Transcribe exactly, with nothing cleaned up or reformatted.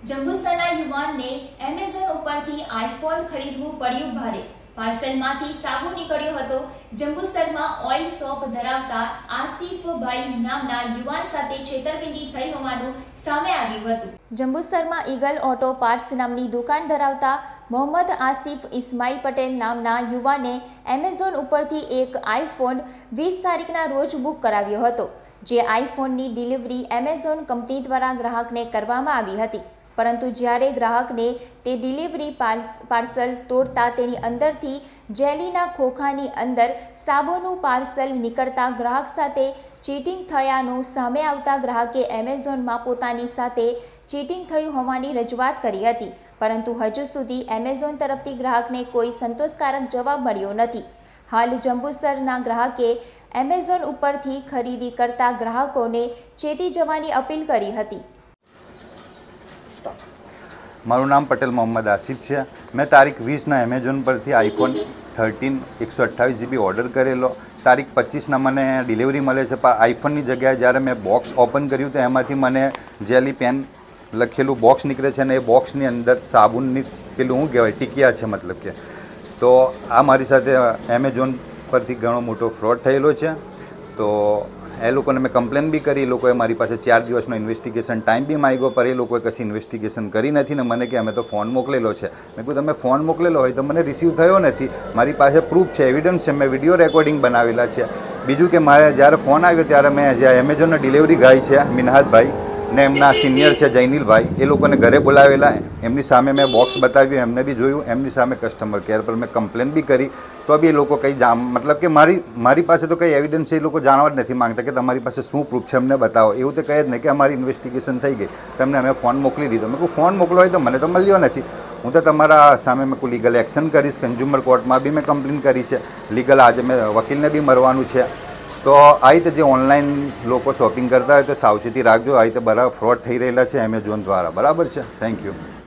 જંબુસરના યુવાનને એમેઝોન ઉપરથી આઈફોન ખરીદવું પડ્યું ભારે। પાર્સલમાંથી સાબુ નીકળ્યો હતો। જંબુસરમાં ઓઇલ શોપ ધરાવતા આસિફભાઈ નામના યુવાન સાથે છેતરપિંડી થઈ હોવાનું સામે આવ્યું હતું। જંબુસરમાં ઈગલ ઓટો પાર્ટ્સ નામની દુકાન ધરાવતા મોહમ્મદ આસિફ ઇસ્માઇલ પટેલ નામના યુવાને એમેઝોન ઉપરથી એક આઈફોન વીસ તારીખના રોજ બુક કરાવ્યો હતો, જે આઈફોનની ડિલિવરી એમેઝોન કંપની દ્વારા ગ્રાહકને કરવામાં આવી હતી। પરંતુ જ્યારે ગ્રાહકને તે ડિલિવરી પાર્સલ તોડતા તેની અંદરથી જેલીના ખોખાની અંદર સાબુનું પાર્સલ નીકળતા ગ્રાહક સાથે ચીટિંગ થયાનું સામે આવતા ગ્રાહકે એમેઝોનમાં પોતાની સાથે ચીટિંગ થયું હોવાની રજૂઆત કરી હતી, પરંતુ હજુ સુધી એમેઝોન તરફથી ગ્રાહકને કોઈ સંતોષકારક જવાબ મળ્યો નથી। હાલ જંબુસરના ગ્રાહકે એમેઝોન ઉપરથી ખરીદી કરતા ગ્રાહકોને ચેતી જવાની અપીલ કરી હતી। મારું નામ પટેલ મોહમ્મદ આસિફ છે। મેં તારીખ વીસના એમેઝોન પરથી આઈફોન થર્ટીન એકસો અઠ્ઠાવીસ જીબી ઓર્ડર કરેલો। તારીખ પચીસના મને ડિલિવરી મળે છે, પણ આઈફોનની જગ્યાએ જ્યારે મેં બોક્સ ઓપન કર્યું તો એમાંથી મને જેલી પેન લખેલું બોક્સ નીકળે છે, અને એ બોક્સની અંદર સાબુનની પેલું શું કહેવાય ટીકિયા છે, મતલબ કે તો આ મારી સાથે એમેઝોન પરથી ઘણો મોટો ફ્રોડ થયેલો છે। તો એ લોકોને મેં કમ્પ્લેન બી કરી, એ લોકોએ મારી પાસે ચાર દિવસનો ઇન્વેસ્ટિગેશન ટાઈમ બી માંગ્યો, પણ એ લોકોએ કશી ઇન્વેસ્ટિગેશન કરી નથી ને મને કે અમે તો ફોન મોકલેલો છે। મેં કહ્યું તમે ફોન મોકલેલો હોય તો મને રિસીવ થયો નથી, મારી પાસે પ્રૂફ છે, એવિડન્સ છે, મેં વિડીયો રેકોર્ડિંગ બનાવેલા છે। બીજું કે મારે જ્યારે ફોન આવ્યો ત્યારે મેં જે એમેઝોનના ડિલિવરી ગાય છે મિનહાજભાઈ ને એમના સિનિયર છે જૈનિલભાઈ, એ લોકોને ઘરે બોલાવેલા, એમની સામે મેં બોક્સ બતાવ્યું, એમને બી જોયું, એમની સામે કસ્ટમર કેર પર મેં કમ્પ્લેન બી કરી, તો બી એ લોકો કંઈ જાણ મતલબ કે મારી મારી પાસે તો કંઈ એવિડન્સ છે એ લોકો જાણવા જ નથી માંગતા કે તમારી પાસે શું પ્રૂફ છે અમને બતાવો। એવું તો કહે જ નહીં કે અમારી ઇન્વેસ્ટિગેશન થઈ ગઈ, તમને અમે ફોન મોકલી દીધો। મેં કહું ફોન મોકલો હોય તો મને તો મળ્યો નથી, હું તો તમારા સામે મેં કોઈ લીગલ એક્શન કરીશ, કન્ઝ્યુમર કોર્ટમાં બી મેં કમ્પ્લેન કરી છે, લીગલ આજે મેં વકીલને બી મળવાનું છે। તો આ રીતે જે ઓનલાઈન લોકો શોપિંગ કરતા હોય તો સાવચેતી રાખજો, આ રીતે બરાબર ફ્રોડ થઈ રહેલા છે એમેઝોન દ્વારા, બરાબર છે। Thank you.